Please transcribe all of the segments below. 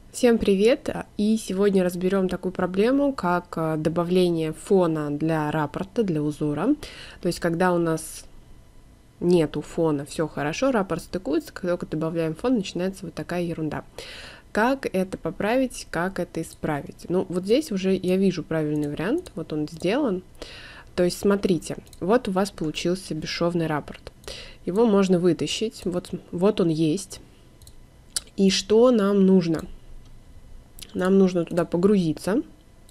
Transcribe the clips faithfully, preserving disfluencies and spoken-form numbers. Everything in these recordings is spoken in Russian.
Всем привет! И сегодня разберем такую проблему, как добавление фона для рапорта, для узора. То есть, когда у нас нету фона, все хорошо, рапорт стыкуется, как только добавляем фон, начинается вот такая ерунда. Как это поправить, как это исправить? Ну, вот здесь уже я вижу правильный вариант, вот он сделан. То есть, смотрите, вот у вас получился бесшовный рапорт. Его можно вытащить, вот, вот он есть. И что нам нужно? Нам нужно туда погрузиться.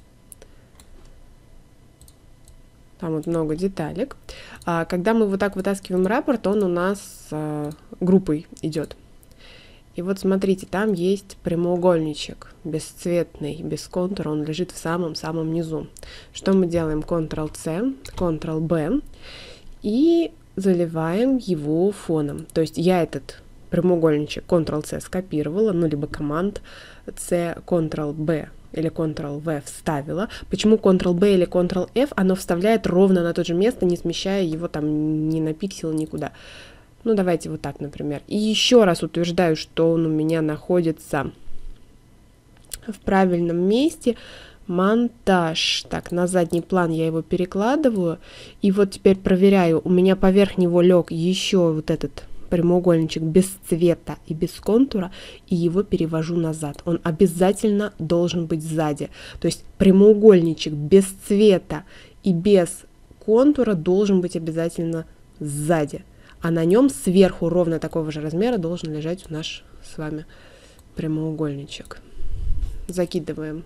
Там вот много деталек. А когда мы вот так вытаскиваем рапорт, он у нас а, группой идет. И вот смотрите, там есть прямоугольничек бесцветный, без контура, он лежит в самом-самом низу. Что мы делаем? контрол-C, контрол-B и заливаем его фоном. То есть я этот прямоугольничек контрол-C скопировала, ну либо команд C, контрол-B или контрол-V вставила. Почему контрол-B или контрол-F? Оно вставляет ровно на то же место, не смещая его там ни на пиксел, никуда. Ну, давайте вот так, например. И еще раз утверждаю, что он у меня находится в правильном месте. Монтаж. Так, на задний план я его перекладываю. И вот теперь проверяю. У меня поверх него лег еще вот этот прямоугольничек без цвета и без контура, и его перевожу назад. Он обязательно должен быть сзади. То есть прямоугольничек без цвета и без контура должен быть обязательно сзади. А на нем сверху ровно такого же размера должен лежать у нас с вами прямоугольничек. Закидываем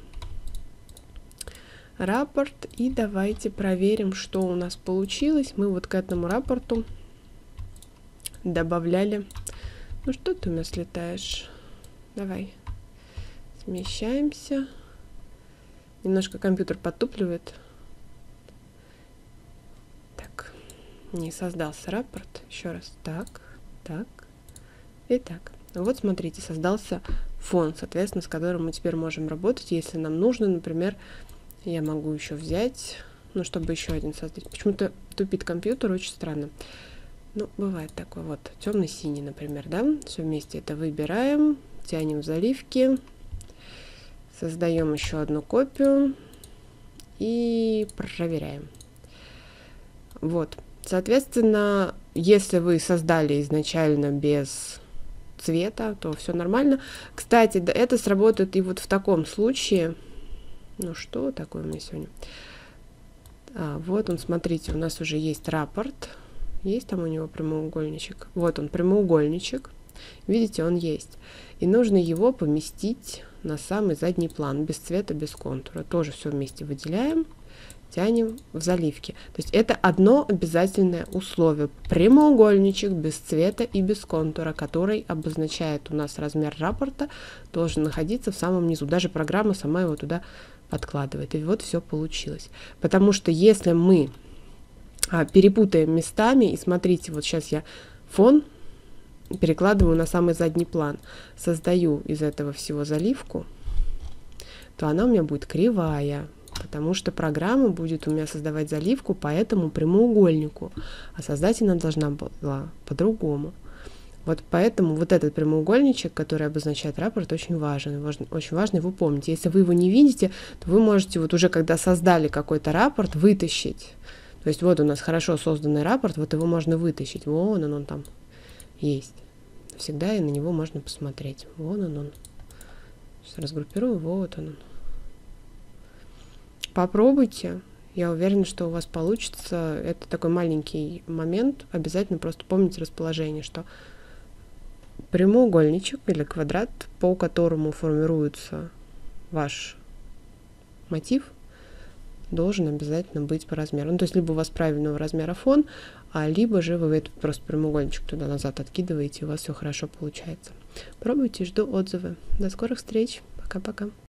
рапорт и давайте проверим, что у нас получилось. Мы вот к этому рапорту добавляли. Ну что ты у меня слетаешь? Давай. Смещаемся. Немножко компьютер подтупливает. Так. Не создался рапорт. Еще раз. Так. Так. И так. Вот смотрите, создался фон, соответственно, с которым мы теперь можем работать. Если нам нужно, например, я могу еще взять, ну, чтобы еще один создать. Почему-то тупит компьютер, очень странно. Ну, бывает такое. Вот, темно-синий, например, да? Все вместе это выбираем, тянем в заливки, создаем еще одну копию и проверяем. Вот, соответственно, если вы создали изначально без цвета, то все нормально. Кстати, да, это сработает и вот в таком случае. Ну, что такое у меня сегодня? А, вот он, смотрите, у нас уже есть рапорт. Есть там у него прямоугольничек? Вот он, прямоугольничек. Видите, он есть. И нужно его поместить на самый задний план, без цвета, без контура. Тоже все вместе выделяем, тянем в заливки. То есть это одно обязательное условие. Прямоугольничек без цвета и без контура, который обозначает у нас размер рапорта, должен находиться в самом низу. Даже программа сама его туда подкладывает. И вот все получилось. Потому что если мы перепутаем местами, и смотрите, вот сейчас я фон перекладываю на самый задний план, создаю из этого всего заливку, то она у меня будет кривая, потому что программа будет у меня создавать заливку по этому прямоугольнику, а создать она должна была по-другому. Вот поэтому вот этот прямоугольничек, который обозначает рапорт, очень важен. Очень важно его помнить. Если вы его не видите, то вы можете вот уже, когда создали какой-то рапорт, вытащить. То есть вот у нас хорошо созданный рапорт, вот его можно вытащить. Вон он, он там есть. Всегда и на него можно посмотреть. Вон он, он. Сейчас разгруппирую, вот он. Попробуйте. Я уверена, что у вас получится. Это такой маленький момент. Обязательно просто помните расположение, что прямоугольничек или квадрат, по которому формируется ваш мотив, должен обязательно быть по размеру. Ну, то есть либо у вас правильного размера фон, а либо же вы этот просто прямоугольничек туда-назад откидываете, и у вас все хорошо получается. Пробуйте, жду отзывы. До скорых встреч. Пока-пока.